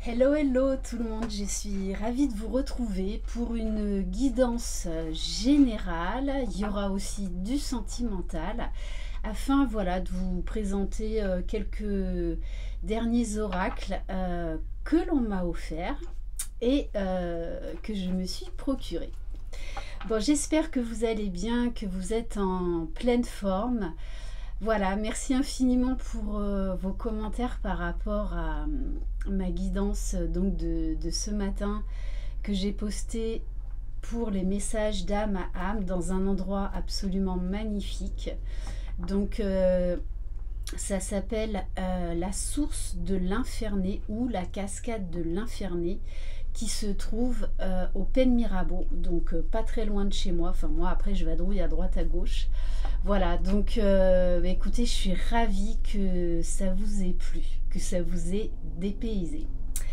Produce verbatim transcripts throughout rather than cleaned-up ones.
Hello, hello tout le monde, je suis ravie de vous retrouver pour une guidance générale. Il y aura aussi du sentimental afin voilà, de vous présenter euh, quelques derniers oracles euh, que l'on m'a offerts et euh, que je me suis procuré. Bon, j'espère que vous allez bien, que vous êtes en pleine forme. Voilà, merci infiniment pour euh, vos commentaires par rapport à euh, ma guidance donc de, de ce matin que j'ai posté pour les messages d'âme à âme dans un endroit absolument magnifique. Donc euh, ça s'appelle euh, la source de l'Inferné ou la cascade de l'Inferné qui se trouve euh, au Pen Mirabeau, donc euh, pas très loin de chez moi. Enfin moi après je vadrouille à droite à gauche. Voilà, donc euh, écoutez, je suis ravie que ça vous ait plu, que ça vous ait dépaysé.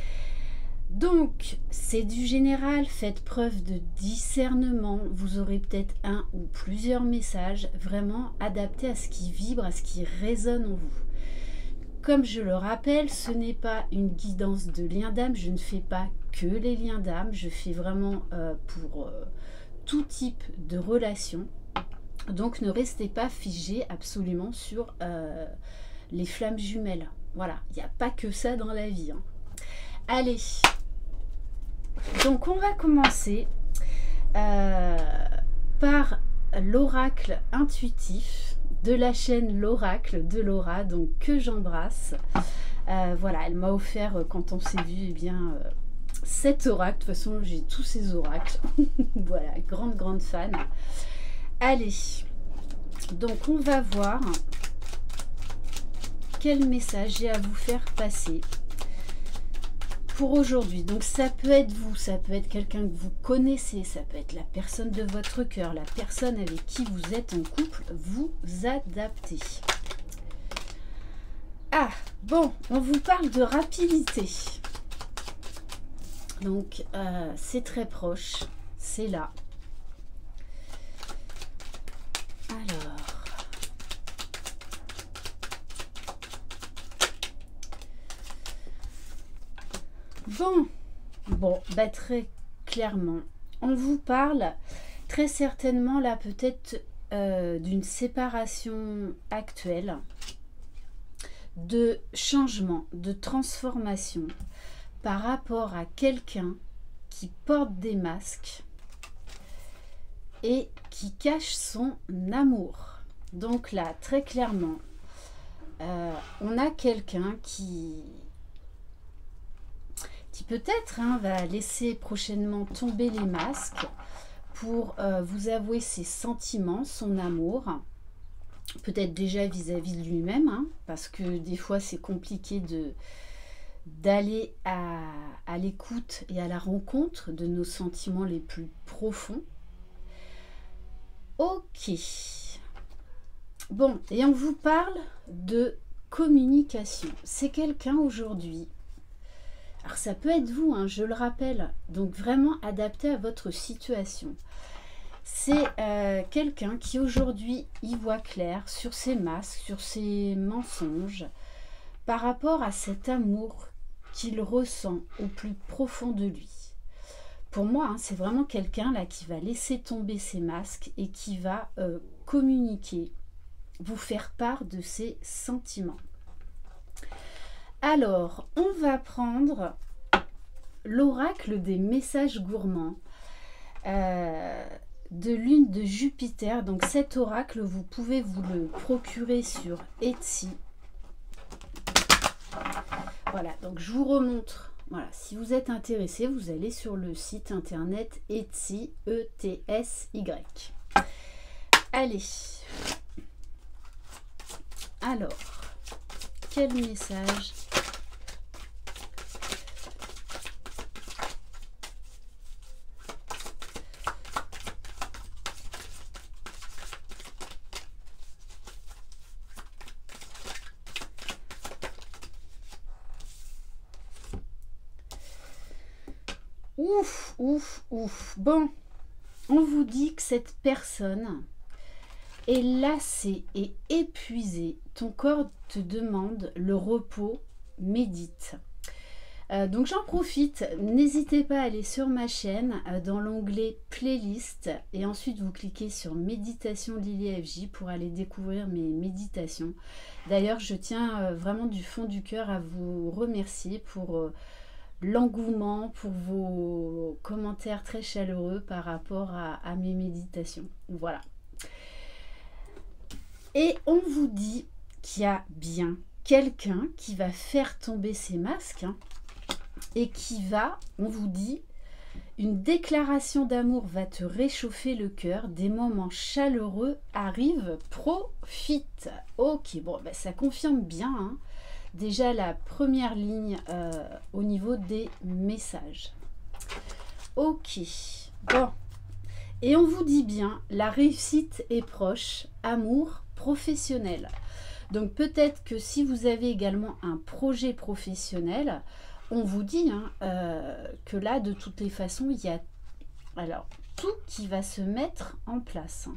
Donc, c'est du général, faites preuve de discernement, vous aurez peut-être un ou plusieurs messages vraiment adaptés à ce qui vibre, à ce qui résonne en vous. Comme je le rappelle, ce n'est pas une guidance de lien d'âme, je ne fais pas que les liens d'âme, je fais vraiment euh, pour euh, tout type de relation. Donc ne restez pas figé absolument sur euh, les flammes jumelles. Voilà, il n'y a pas que ça dans la vie. Hein. Allez, donc on va commencer euh, par l'oracle intuitif de la chaîne L'Oracle de Laura, donc que j'embrasse. Euh, voilà, elle m'a offert quand on s'est vu, eh bien, euh, cet oracle. De toute façon, j'ai tous ces oracles. Voilà, grande, grande fan. Allez, donc on va voir quel message j'ai à vous faire passer pour aujourd'hui. Donc ça peut être vous, ça peut être quelqu'un que vous connaissez, ça peut être la personne de votre cœur, la personne avec qui vous êtes en couple, vous adaptez. Ah, bon, on vous parle de rapidité. Donc euh, c'est très proche, c'est là. Alors, bon, bon, bah très clairement, on vous parle très certainement là peut-être euh, d'une séparation actuelle, de changement, de transformation par rapport à quelqu'un qui porte des masques et qui cache son amour. Donc là, très clairement, euh, on a quelqu'un qui, qui peut-être hein, va laisser prochainement tomber les masques pour euh, vous avouer ses sentiments, son amour, peut-être déjà vis-à-vis de lui-même, hein, parce que des fois c'est compliqué de d'aller à, à l'écoute et à la rencontre de nos sentiments les plus profonds. Ok. Bon, et on vous parle de communication. C'est quelqu'un aujourd'hui. Alors ça peut être vous, hein, je le rappelle. Donc vraiment adapté à votre situation. C'est euh, quelqu'un qui aujourd'hui y voit clair sur ses masques, sur ses mensonges, par rapport à cet amour qu'il ressent au plus profond de lui. Pour moi, hein, c'est vraiment quelqu'un là qui va laisser tomber ses masques et qui va euh, communiquer, vous faire part de ses sentiments. Alors, on va prendre l'oracle des messages gourmands euh, de lune de Jupiter. Donc cet oracle, vous pouvez vous le procurer sur Etsy. Voilà, donc je vous remontre. Voilà, si vous êtes intéressé, vous allez sur le site internet Etsy, E T S Y. Allez. Alors, quel message? Ouf, ouf, ouf. Bon, on vous dit que cette personne est lassée et épuisée. Ton corps te demande le repos, médite. Euh, donc j'en profite, n'hésitez pas à aller sur ma chaîne euh, dans l'onglet playlist et ensuite vous cliquez sur méditation Lily F J pour aller découvrir mes méditations. D'ailleurs je tiens euh, vraiment du fond du cœur à vous remercier pour euh, l'engouement, pour vos commentaires très chaleureux par rapport à, à mes méditations. Voilà. Et on vous dit qu'il y a bien quelqu'un qui va faire tomber ces masques, hein, et qui va, on vous dit, une déclaration d'amour va te réchauffer le cœur, des moments chaleureux arrivent, profite. Ok, bon, ben, ça confirme bien, hein, déjà la première ligne euh, au niveau des messages. Ok, bon, et on vous dit bien, la réussite est proche, amour professionnel. Donc peut-être que si vous avez également un projet professionnel, on vous dit hein, euh, que là, de toutes les façons, il y a alors tout qui va se mettre en place.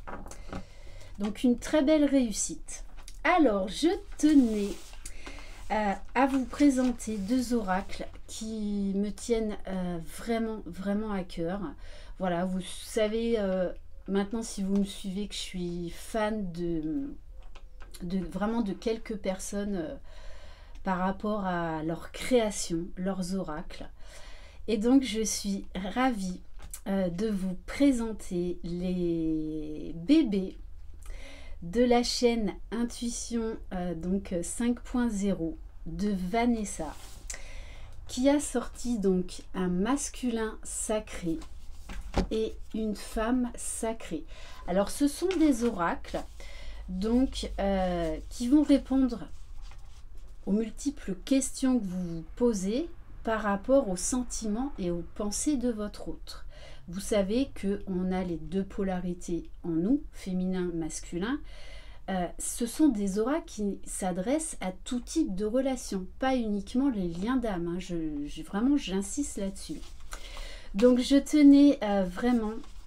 Donc une très belle réussite. Alors, je tenais euh, à vous présenter deux oracles qui me tiennent euh, vraiment, vraiment à cœur. Voilà, vous savez euh, maintenant, si vous me suivez, que je suis fan de, de vraiment de quelques personnes euh, par rapport à leur création, leurs oracles. Et donc, je suis ravie euh, de vous présenter les bébés de la chaîne Intuition euh, donc cinq point zéro de Vanessa, qui a sorti donc un masculin sacré et une femme sacrée. Alors, ce sont des oracles donc euh, qui vont répondre aux multiples questions que vous vous posez par rapport aux sentiments et aux pensées de votre autre. Vous savez qu'on a les deux polarités en nous, féminin, masculin. Euh, ce sont des oracles qui s'adressent à tout type de relation, pas uniquement les liens d'âme. Hein. Je, je, vraiment, j'insiste là-dessus. Donc, je tenais euh, vraiment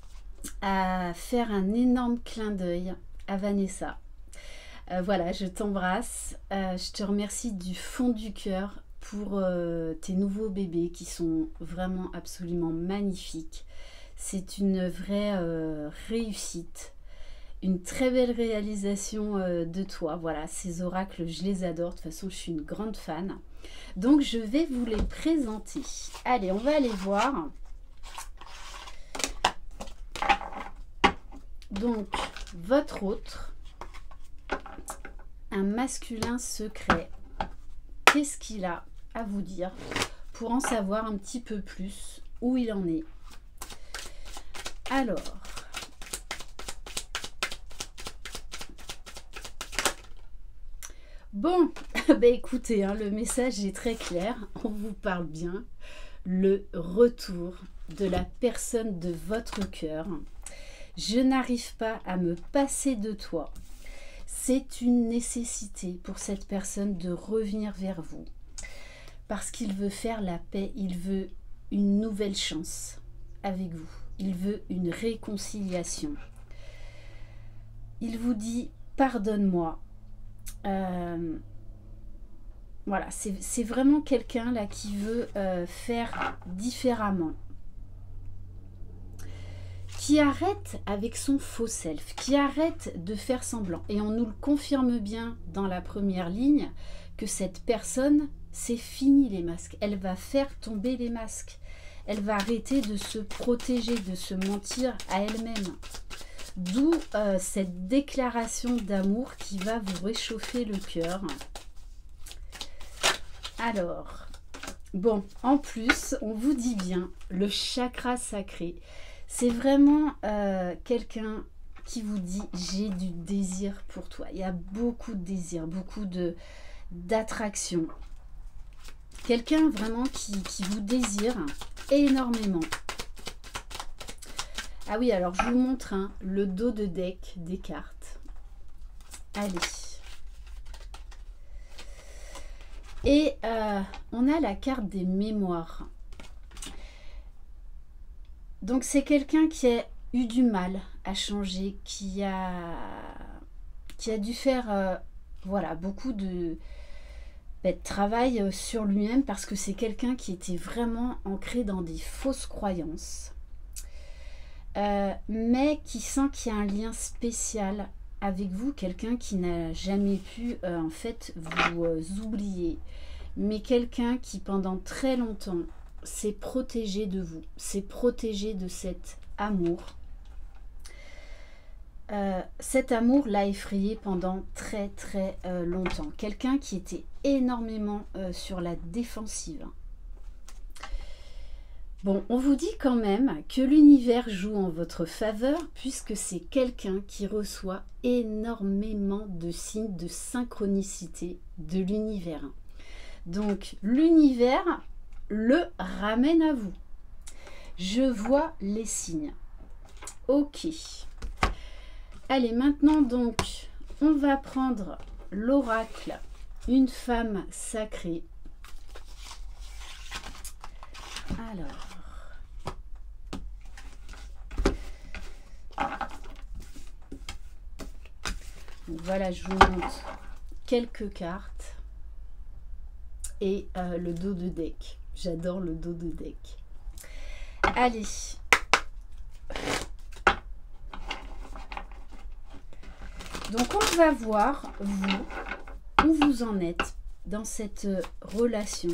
à faire un énorme clin d'œil à Vanessa. Euh, voilà, je t'embrasse, euh, je te remercie du fond du cœur pour euh, tes nouveaux bébés qui sont vraiment absolument magnifiques. C'est une vraie euh, réussite, une très belle réalisation euh, de toi. Voilà, ces oracles, je les adore, de toute façon je suis une grande fan. Donc je vais vous les présenter. Allez, on va aller voir. Donc, votre autre. Un masculin secret. Qu'est-ce qu'il a à vous dire pour en savoir un petit peu plus où il en est? Alors, bon, ben écoutez, hein, le message est très clair. On vous parle bien. Le retour de la personne de votre cœur. Je n'arrive pas à me passer de toi. C'est une nécessité pour cette personne de revenir vers vous. Parce qu'il veut faire la paix, il veut une nouvelle chance avec vous. Il veut une réconciliation. Il vous dit, pardonne-moi. Euh, voilà, c'est vraiment quelqu'un là qui veut euh, faire différemment. Qui arrête avec son faux self, qui arrête de faire semblant. Et on nous le confirme bien dans la première ligne que cette personne, c'est fini les masques. Elle va faire tomber les masques. Elle va arrêter de se protéger, de se mentir à elle-même. D'où euh, cette déclaration d'amour qui va vous réchauffer le cœur. Alors, bon, en plus, on vous dit bien, le chakra sacré. C'est vraiment euh, quelqu'un qui vous dit « j'ai du désir pour toi ». Il y a beaucoup de désir, beaucoup de d'attraction. Quelqu'un vraiment qui, qui vous désire énormément. Ah oui, alors je vous montre hein, le dos de deck des cartes. Allez. Et euh, on a la carte des mémoires. Donc c'est quelqu'un qui a eu du mal à changer, qui a, qui a dû faire euh, voilà, beaucoup de, bah, travaille sur lui-même parce que c'est quelqu'un qui était vraiment ancré dans des fausses croyances, euh, mais qui sent qu'il y a un lien spécial avec vous, quelqu'un qui n'a jamais pu euh, en fait vous euh, oublier, mais quelqu'un qui pendant très longtemps s'est protégé de vous, s'est protégé de cet amour. Euh, cet amour l'a effrayé pendant très très euh, longtemps. Quelqu'un qui était énormément euh, sur la défensive. Bon, on vous dit quand même que l'univers joue en votre faveur puisque c'est quelqu'un qui reçoit énormément de signes de synchronicité de l'univers. Donc l'univers le ramène à vous. Je vois les signes. Ok. Allez, maintenant donc, on va prendre l'oracle, une femme sacrée. Alors. Donc voilà, je vous montre quelques cartes et euh, le dos de deck. J'adore le dos de deck. Allez. Donc on va voir, vous, où vous en êtes dans cette relation.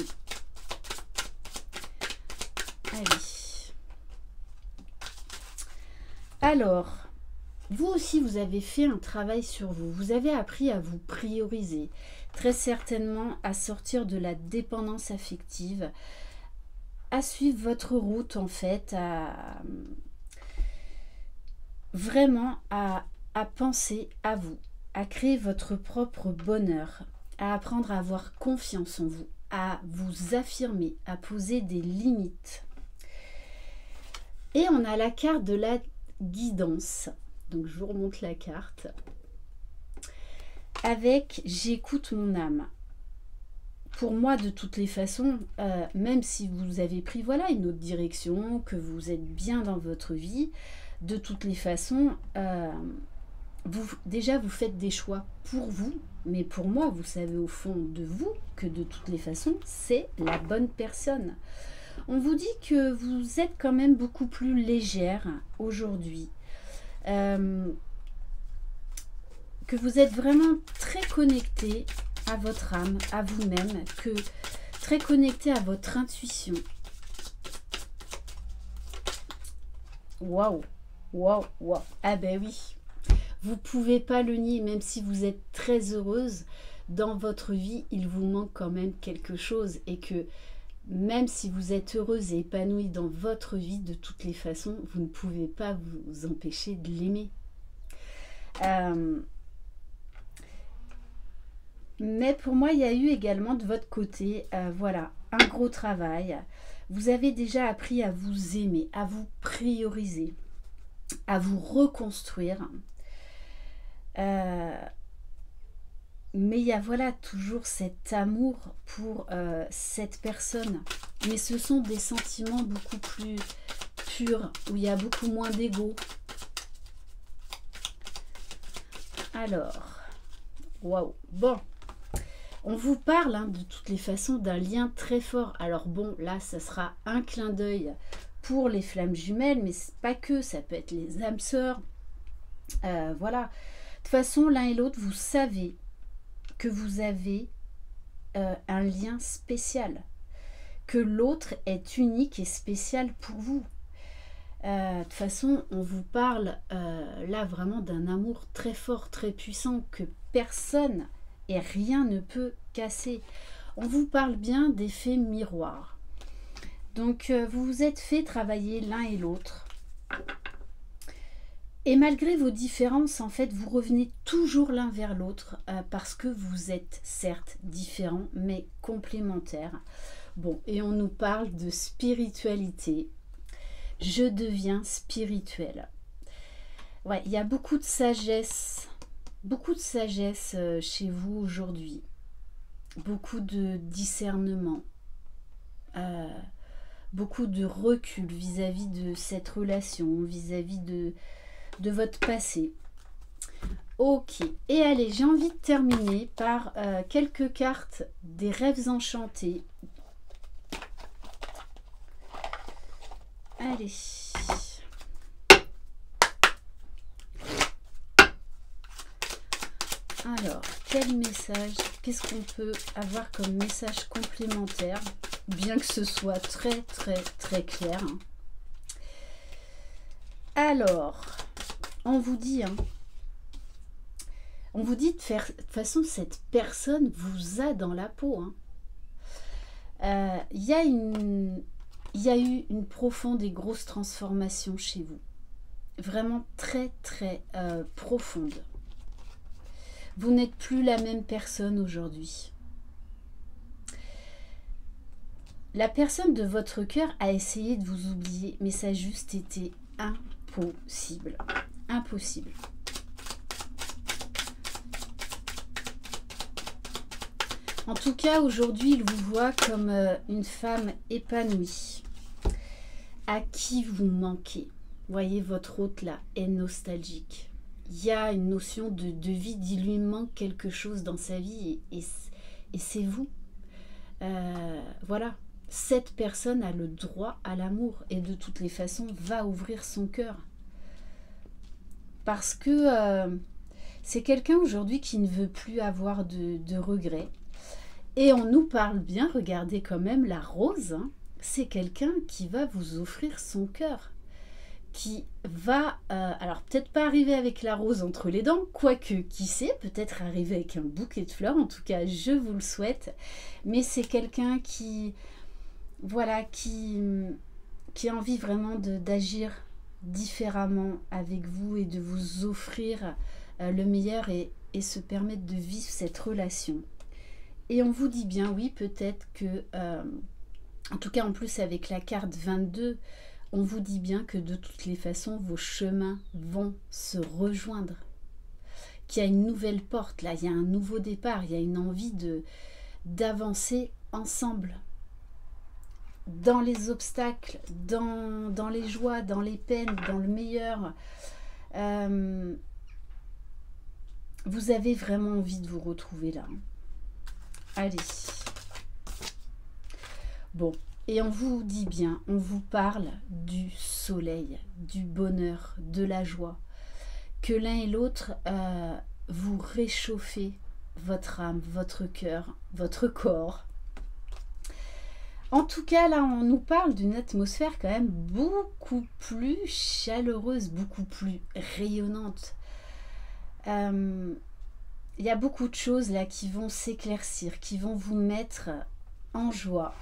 Allez. Alors, vous aussi, vous avez fait un travail sur vous. Vous avez appris à vous prioriser. Très certainement à sortir de la dépendance affective, à suivre votre route en fait, à vraiment à à penser à vous, à créer votre propre bonheur, à apprendre à avoir confiance en vous, à vous affirmer, à poser des limites. Et on a la carte de la guidance. Donc je vous remonte la carte. Avec « J'écoute mon âme ». Pour moi, de toutes les façons, euh, même si vous avez pris voilà, une autre direction, que vous êtes bien dans votre vie, de toutes les façons... Euh, Vous, déjà, vous faites des choix pour vous, mais pour moi, vous savez au fond de vous que de toutes les façons, c'est la bonne personne. On vous dit que vous êtes quand même beaucoup plus légère aujourd'hui, euh, que vous êtes vraiment très connecté à votre âme, à vous-même, que très connecté à votre intuition. Waouh, waouh, waouh. Ah ben oui. Vous ne pouvez pas le nier, même si vous êtes très heureuse, dans votre vie, il vous manque quand même quelque chose. Et que même si vous êtes heureuse et épanouie dans votre vie, de toutes les façons, vous ne pouvez pas vous empêcher de l'aimer. Euh, mais pour moi, il y a eu également de votre côté, euh, voilà, un gros travail. Vous avez déjà appris à vous aimer, à vous prioriser, à vous reconstruire. Euh, mais il y a voilà toujours cet amour pour euh, cette personne, mais ce sont des sentiments beaucoup plus purs, où il y a beaucoup moins d'ego. Alors, waouh, bon, on vous parle hein, de toutes les façons d'un lien très fort. Alors bon, là ça sera un clin d'œil pour les flammes jumelles, mais c'est pas que, ça peut être les âmes sœurs, euh, voilà. De toute façon, l'un et l'autre, vous savez que vous avez euh, un lien spécial, que l'autre est unique et spécial pour vous. Euh, de toute façon, on vous parle euh, là vraiment d'un amour très fort, très puissant, que personne et rien ne peut casser. On vous parle bien d'effet miroir. Donc, euh, vous vous êtes fait travailler l'un et l'autre. Et malgré vos différences, en fait, vous revenez toujours l'un vers l'autre euh, parce que vous êtes certes différents, mais complémentaires. Bon, et on nous parle de spiritualité. Je deviens spirituel. Ouais, il y a beaucoup de sagesse, beaucoup de sagesse euh, chez vous aujourd'hui. Beaucoup de discernement. Euh, beaucoup de recul vis-à-vis de cette relation, vis-à-vis de... de votre passé. Ok, et allez, j'ai envie de terminer par euh, quelques cartes des rêves enchantés. Allez. Alors, quel message, qu'est-ce qu'on peut avoir comme message complémentaire, bien que ce soit très très très clair. Alors, on vous dit, hein, on vous dit de faire, de toute façon, cette personne vous a dans la peau. Hein. Euh, y a une, y a eu une profonde et grosse transformation chez vous. Vraiment très, très euh, profonde. Vous n'êtes plus la même personne aujourd'hui. La personne de votre cœur a essayé de vous oublier, mais ça a juste été impossible. Impossible. En tout cas, aujourd'hui, il vous voit comme euh, une femme épanouie, à qui vous manquez. Voyez, votre hôte là est nostalgique. Il y a une notion de, de vide, il lui manque quelque chose dans sa vie et, et, et c'est vous. Euh, voilà, cette personne a le droit à l'amour et de toutes les façons va ouvrir son cœur. Parce que euh, c'est quelqu'un aujourd'hui qui ne veut plus avoir de, de regrets. Et on nous parle bien, regardez quand même la rose, hein, c'est quelqu'un qui va vous offrir son cœur, qui va, euh, alors peut-être pas arriver avec la rose entre les dents, quoique, qui sait, peut-être arriver avec un bouquet de fleurs, en tout cas je vous le souhaite, mais c'est quelqu'un qui, voilà, qui, qui a envie vraiment d'agir différemment avec vous et de vous offrir euh, le meilleur et, et se permettre de vivre cette relation. Et on vous dit bien, oui, peut-être que, euh, en tout cas en plus avec la carte vingt-deux, on vous dit bien que de toutes les façons, vos chemins vont se rejoindre. Qu'il y a une nouvelle porte, là, il y a un nouveau départ, il y a une envie de d'avancer ensemble. Dans les obstacles, dans, dans les joies, dans les peines, dans le meilleur. Euh, vous avez vraiment envie de vous retrouver là. Allez. Bon, et on vous dit bien, on vous parle du soleil, du bonheur, de la joie. Que l'un et l'autre, euh, vous réchauffez votre âme, votre cœur, votre corps. En tout cas, là, on nous parle d'une atmosphère quand même beaucoup plus chaleureuse, beaucoup plus rayonnante. Euh, Il y a beaucoup de choses là qui vont s'éclaircir, qui vont vous mettre en joie.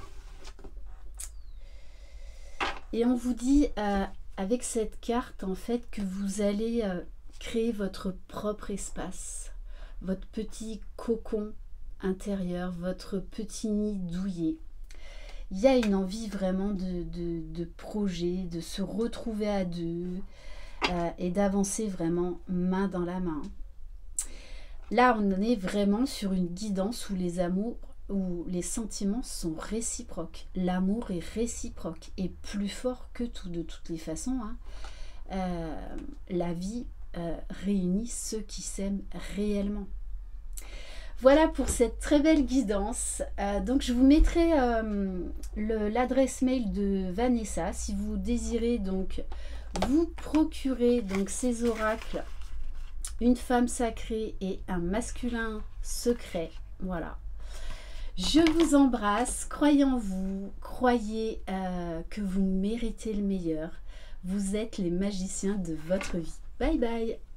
Et on vous dit euh, avec cette carte en fait que vous allez euh, créer votre propre espace, votre petit cocon intérieur, votre petit nid douillet. Il y a une envie vraiment de, de, de projet, de se retrouver à deux euh, et d'avancer vraiment main dans la main. Là, on est vraiment sur une guidance où les amours, où les sentiments sont réciproques. L'amour est réciproque et plus fort que tout, de toutes les façons. Hein. Euh, la vie euh, réunit ceux qui s'aiment réellement. Voilà pour cette très belle guidance. Euh, donc, je vous mettrai euh, l'adresse mail de Vanessa si vous désirez donc vous procurer donc ces oracles. Une femme sacrée et un masculin secret. Voilà. Je vous embrasse. Croyez en vous. Croyez euh, que vous méritez le meilleur. Vous êtes les magiciens de votre vie. Bye bye.